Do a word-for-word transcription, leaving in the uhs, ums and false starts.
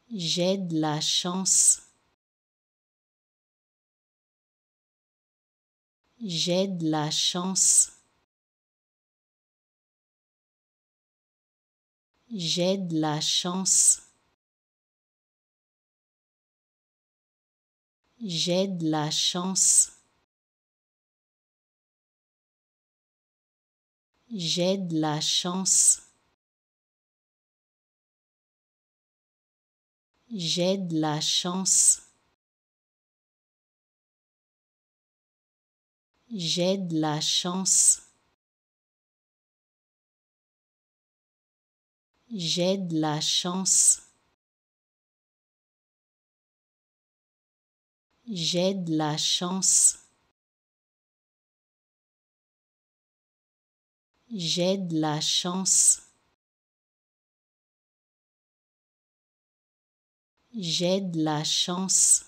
J'ai de la chance. J'ai de la chance. J'ai de la chance. J'ai de la chance. J'ai de la chance. J'ai de la chance. J'ai de la chance. J'ai de la chance. J'ai de la chance. J'ai de la chance. J'ai de la chance.